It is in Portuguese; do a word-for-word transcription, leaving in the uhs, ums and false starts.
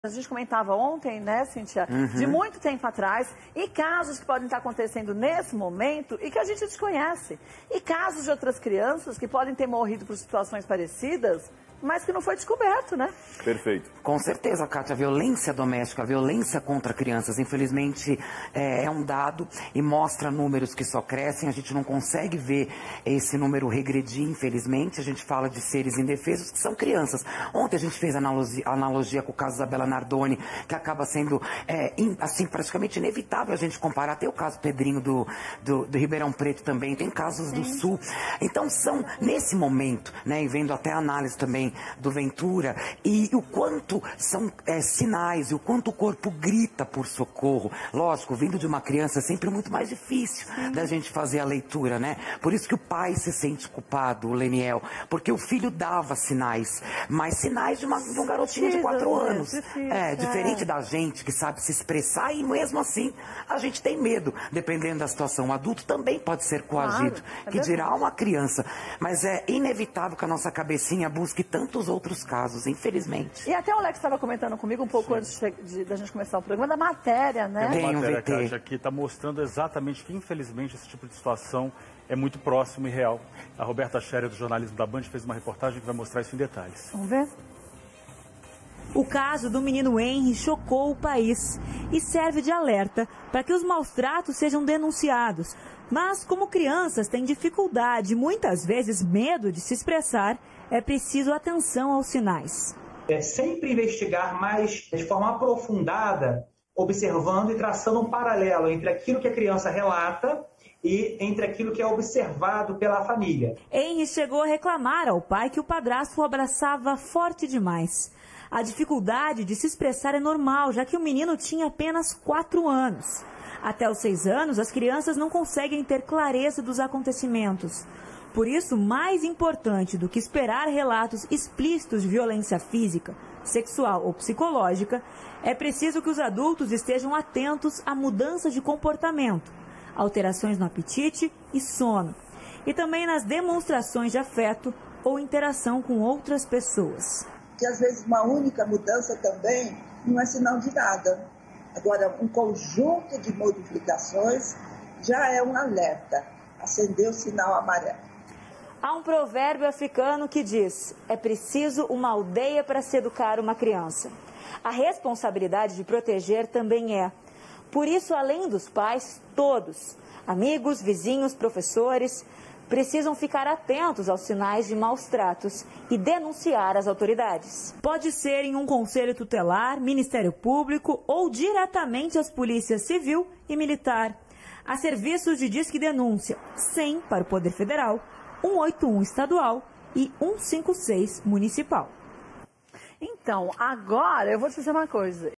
A gente comentava ontem, né, Cíntia, uhum. de muito tempo atrás, e casos que podem estar acontecendo nesse momento e que a gente desconhece. E casos de outras crianças que podem ter morrido por situações parecidas, mas que não foi descoberto, né? Perfeito. Com certeza, Kátia, a violência doméstica, a violência contra crianças, infelizmente, é, é um dado e mostra números que só crescem. A gente não consegue ver esse número regredir, infelizmente. A gente fala de seres indefesos, que são crianças. Ontem a gente fez analogia, analogia com o caso da Bela Nardoni, que acaba sendo, é, in, assim, praticamente inevitável a gente comparar. Tem o caso Pedrinho do, do, do Ribeirão Preto também, tem casos Sim. do Sul. Então, são, nesse momento, né, e vendo até a análise também do Ventura, e o quanto são é, sinais, e o quanto o corpo grita por socorro. Lógico, vindo de uma criança é sempre muito mais difícil Sim. da gente fazer a leitura, né? Por isso que o pai se sente culpado, o Leniel, porque o filho dava sinais, mas sinais de, uma, de um garotinho de quatro anos. Precisa, é, diferente é. da gente que sabe se expressar, e mesmo assim a gente tem medo, dependendo da situação. O adulto também pode ser coagido, claro, é que dirá uma criança. Mas é inevitável que a nossa cabecinha busque tantos outros casos, infelizmente. E até o Alex estava comentando comigo um pouco Sim. antes de, de, da gente começar o programa, da matéria, né? Tem uma matéria, V T. Kátia, que está mostrando exatamente que, infelizmente, esse tipo de situação é muito próximo e real. A Roberta Scherer, do jornalismo da Band, fez uma reportagem que vai mostrar isso em detalhes. Vamos ver? O caso do menino Henry chocou o país e serve de alerta para que os maus-tratos sejam denunciados. Mas, como crianças têm dificuldade e muitas vezes medo de se expressar, é preciso atenção aos sinais. É sempre investigar mais de forma aprofundada, observando e traçando um paralelo entre aquilo que a criança relata e entre aquilo que é observado pela família. Henry chegou a reclamar ao pai que o padrasto o abraçava forte demais. A dificuldade de se expressar é normal, já que o menino tinha apenas quatro anos. Até os seis anos, as crianças não conseguem ter clareza dos acontecimentos. Por isso, mais importante do que esperar relatos explícitos de violência física, sexual ou psicológica, é preciso que os adultos estejam atentos à mudança de comportamento, alterações no apetite e sono, e também nas demonstrações de afeto ou interação com outras pessoas. Que às vezes uma única mudança também não é sinal de nada. Agora, um conjunto de modificações já é um alerta, acender o sinal amarelo. Há um provérbio africano que diz: é preciso uma aldeia para se educar uma criança. A responsabilidade de proteger também é. Por isso, além dos pais, todos, amigos, vizinhos, professores, precisam ficar atentos aos sinais de maus tratos e denunciar as autoridades. Pode ser em um conselho tutelar, Ministério Público ou diretamente às polícias civil e militar. Há serviços de disque denúncia, cem para o Poder Federal, cento e oitenta e um estadual e cento e cinquenta e seis municipal. Então, agora eu vou te dizer uma coisa.